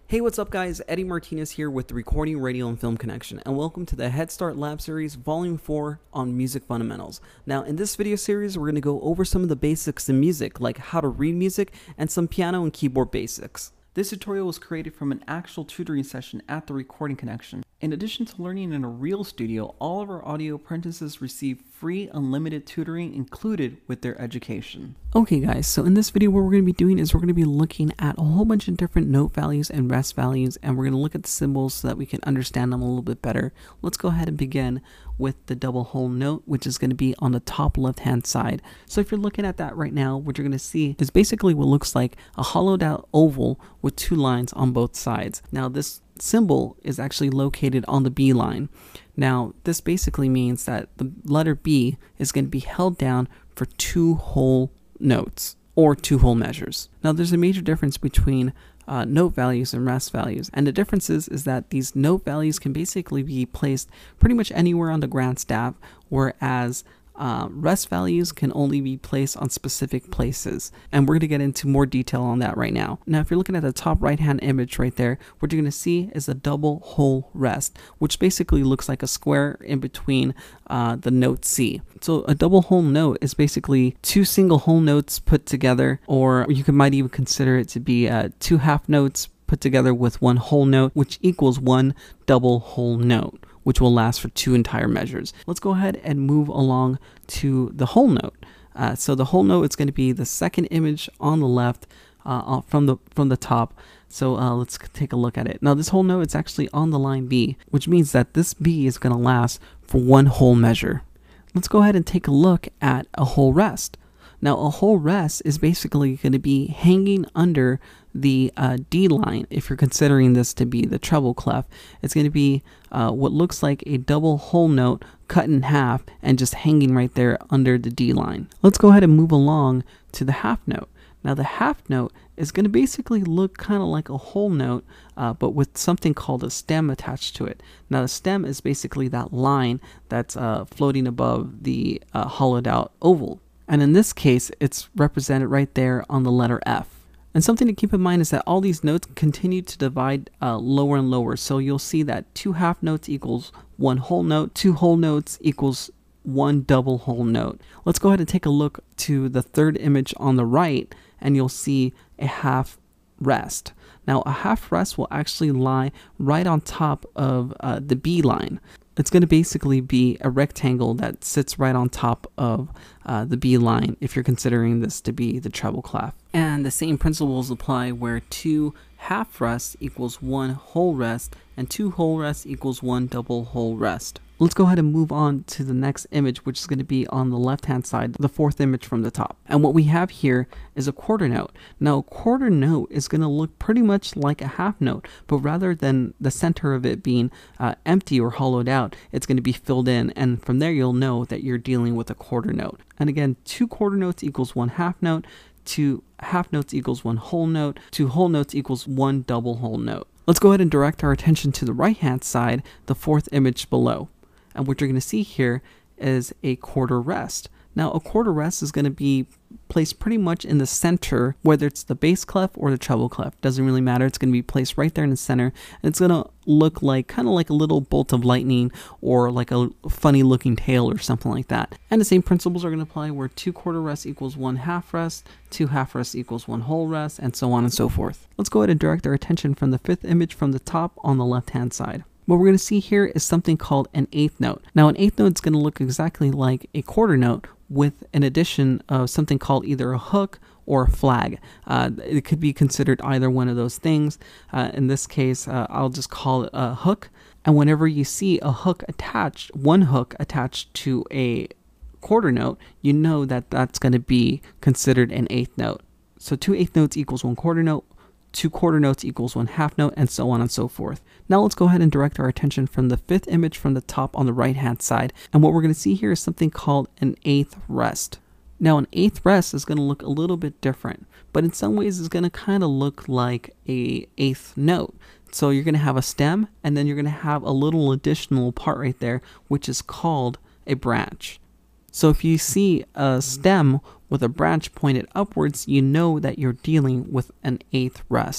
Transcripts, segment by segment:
Hey, what's up guys? Eddie Martinez here with the Recording, Radio, and Film Connection, and welcome to the Head Start Lab Series Volume 4 on Music Fundamentals. Now, in this video series, we're going to go over some of the basics in music, like how to read music, and some piano and keyboard basics. This tutorial was created from an actual tutoring session at the Recording Connection. In addition to learning in a real studio, all of our audio apprentices receive free unlimited tutoring included with their education. Okay guys, so in this video what we're going to be doing is we're going to be looking at a whole bunch of different note values and rest values, and we're going to look at the symbols so that we can understand them a little bit better. Let's go ahead and begin with the double whole note, which is going to be on the top left hand side. So if you're looking at that right now, what you're going to see is basically what looks like a hollowed out oval with two lines on both sides. Now this symbol is actually located on the B line. Now this basically means that the letter B is going to be held down for two whole notes or two whole measures. Now there's a major difference between note values and rest values, and the difference is that these note values can basically be placed pretty much anywhere on the grand staff, whereas rest values can only be placed on specific places, and we're going to get into more detail on that right now. Now if you're looking at the top right hand image right there, what you're going to see is a double whole rest, which basically looks like a square in between the note C. So a double whole note is basically two single whole notes put together, or might even consider it to be two half notes put together with one whole note, which equals one double whole note, which will last for two entire measures. Let's go ahead and move along to the whole note. So the whole note is going to be the second image on the left from the top. So let's take a look at it. Now this whole note is actually on the line B, which means that this B is going to last for one whole measure. Let's go ahead and take a look at a whole rest. Now a whole rest is basically going to be hanging under the D line. If you're considering this to be the treble clef, it's going to be what looks like a double whole note cut in half and just hanging right there under the D line. Let's go ahead and move along to the half note. Now the half note is going to basically look kind of like a whole note, but with something called a stem attached to it. Now the stem is basically that line that's floating above the hollowed out oval. And in this case, it's represented right there on the letter F. And something to keep in mind is that all these notes continue to divide lower and lower. So you'll see that two half notes equals one whole note, two whole notes equals one double whole note. Let's go ahead and take a look to the third image on the right, and you'll see a half rest. Now a half rest will actually lie right on top of the B line. It's going to basically be a rectangle that sits right on top of the B line if you're considering this to be the treble clef. And the same principles apply where two half rests equals one whole rest and two whole rests equals one double whole rest. Let's go ahead and move on to the next image, which is going to be on the left hand side, the fourth image from the top. And what we have here is a quarter note. Now a quarter note is going to look pretty much like a half note, but rather than the center of it being empty or hollowed out, it's going to be filled in, and from there you'll know that you're dealing with a quarter note. And again, two quarter notes equals one half note, two half notes equals one whole note, two whole notes equals one double whole note. Let's go ahead and direct our attention to the right hand side, the fourth image below. And what you're going to see here is a quarter rest. Now a quarter rest is going to be placed pretty much in the center, whether it's the bass clef or the treble clef. Doesn't really matter. It's going to be placed right there in the center, and it's going to look like kind of like a little bolt of lightning or like a funny looking tail or something like that. And the same principles are going to apply where two quarter rests equals one half rest, two half rests equals one whole rest, and so on and so forth. Let's go ahead and direct our attention from the fifth image from the top on the left hand side. What we're going to see here is something called an eighth note. Now an eighth note is going to look exactly like a quarter note with an addition of something called either a hook or a flag. It could be considered either one of those things. In this case, I'll just call it a hook. And whenever you see a hook attached, one hook attached to a quarter note, you know that that's going to be considered an eighth note. So two eighth notes equals one quarter note, two quarter notes equals one half note, and so on and so forth. Now let's go ahead and direct our attention from the fifth image from the top on the right hand side, and what we're going to see here is something called an eighth rest. Now an eighth rest is going to look a little bit different, but in some ways it's going to kind of look like a eighth note. So you're going to have a stem, and then you're going to have a little additional part right there, which is called a branch. So if you see a stem with a branch pointed upwards, you know that you're dealing with an eighth rest.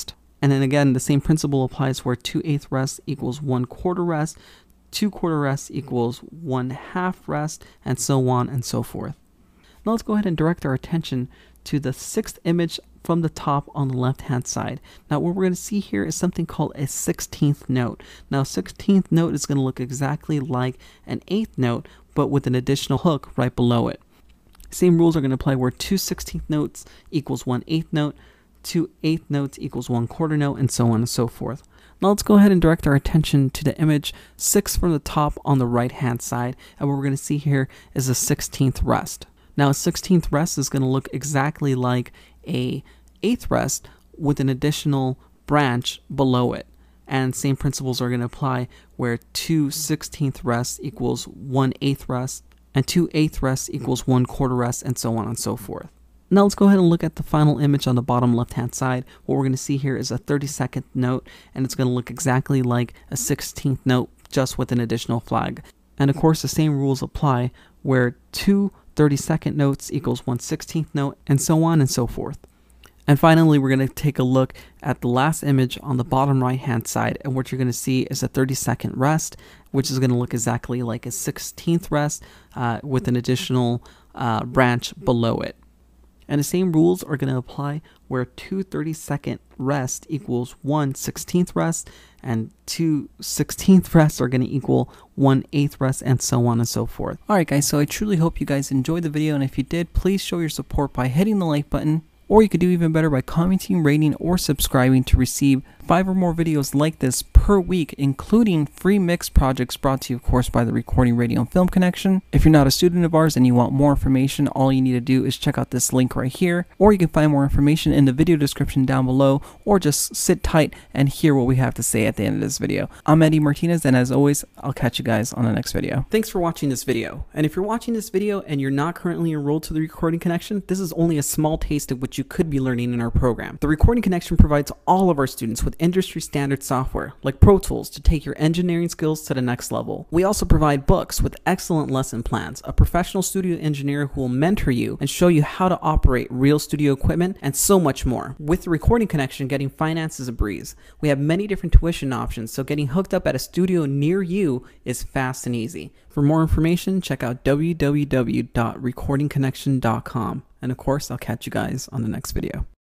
And then again, the same principle applies where 2/8 rest equals 1/4 rest, 2/4 rest equals 1/2 rest, and so on and so forth. Now let's go ahead and direct our attention to the sixth image from the top on the left hand side. Now what we're going to see here is something called a 16th note. Now 16th note is going to look exactly like an 8th note, but with an additional hook right below it. Same rules are going to apply where 2 16th notes equals 1/8 note, 2 8th notes equals 1/4 note, and so on and so forth. Now let's go ahead and direct our attention to the image 6 from the top on the right hand side, and what we're going to see here is a 16th rest. Now a 16th rest is going to look exactly like a 8th rest with an additional branch below it. And same principles are going to apply where 2 16th rests equals 1/8 rest, and 2 8th rests equals 1/4 rest, and so on and so forth. Now let's go ahead and look at the final image on the bottom left hand side. What we're going to see here is a 32nd note, and it's going to look exactly like a 16th note just with an additional flag. And of course the same rules apply where 2 32nd notes equals 1/16th note, and so on and so forth. And finally, we're going to take a look at the last image on the bottom right hand side, and what you're going to see is a 32nd rest, which is going to look exactly like a 16th rest with an additional branch below it. And the same rules are going to apply where 2 32nd rest equals 1 16th rest, and 2 16th rests are going to equal 1/8 rest, and so on and so forth. Alright guys, so I truly hope you guys enjoyed the video, and if you did, please show your support by hitting the like button, or you could do even better by commenting, rating, or subscribing to receive 5 or more videos like this per week, including free mix projects brought to you, of course, by the Recording Radio and Film Connection. If you're not a student of ours and you want more information, all you need to do is check out this link right here, or you can find more information in the video description down below, or just sit tight and hear what we have to say at the end of this video. I'm Eddie Martinez, and as always, I'll catch you guys on the next video. Thanks for watching this video. And if you're watching this video and you're not currently enrolled to the Recording Connection, this is only a small taste of what you could be learning in our program. The Recording Connection provides all of our students with industry standard software like Pro Tools to take your engineering skills to the next level. We also provide books with excellent lesson plans, a professional studio engineer who will mentor you and show you how to operate real studio equipment, and so much more. With the Recording Connection, getting finance is a breeze. We have many different tuition options, so getting hooked up at a studio near you is fast and easy. For more information, check out www.recordingconnection.com. And of course, I'll catch you guys on the next video.